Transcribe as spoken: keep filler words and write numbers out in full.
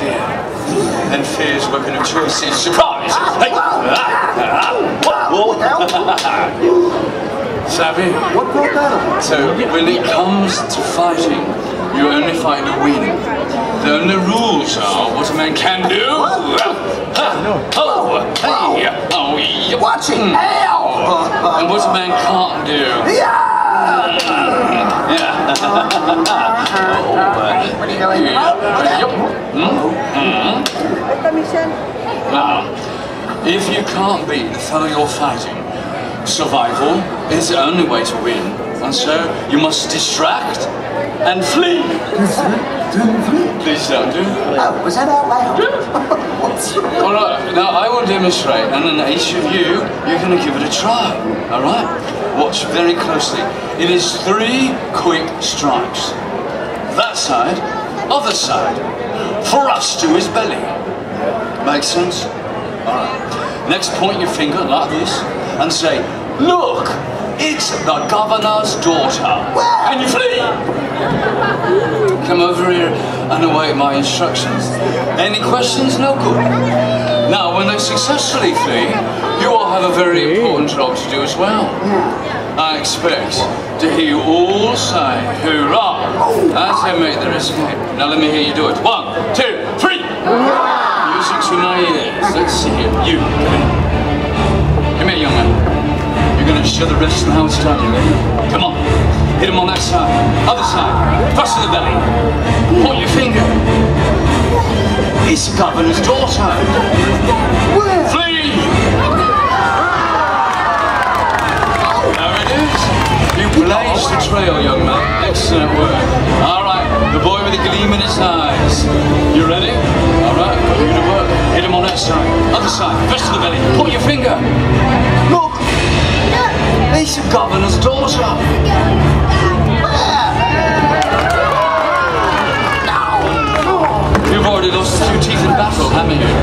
fear. And fear's weapon of choice is surprise. Hey. Savvy? What brought that up? So, when it comes to fighting, you only fight to win. The only rules are what a man can do. Oh, hey, oh, yeah. Watch it! Hell! And what a man can't do. Yeah! Yeah. What are you doing? Now, if you can't beat the fellow you're fighting, survival is the only way to win. And so, you must distract and flee. Please don't do. Oh, was that out loud? All right, now I will demonstrate, and then each of you, you're going to give it a try. All right? Watch very closely. It is three quick strikes. That side, other side. Thrust to his belly. Make sense? All right. Next, point your finger like this and say, "Look, it's the governor's daughter." And you flee. Come over here and await my instructions. Any questions? No good. Now, when they successfully flee, you will have a very important job to do as well. I expect to hear you all say "Hoorah" as they make their escape. Now, let me hear you do it. One, two, three. Music to my ears. Let's see it. You, come here. Come here, young man. You're going to show the rest of how it's done. You ready? Come on. Hit him on that side. Other side. Thrust in the belly. Point your finger. It's the governor's daughter. Flee! There it is. You blazed the trail, young man. Excellent work. All right. The boy with the gleam in his eyes. You ready? All right. Put you to work. Hit him on that side. Other side. Thrust in the belly. Point your finger. Look. It's the governor's daughter. You've already lost two teeth in battle, haven't you?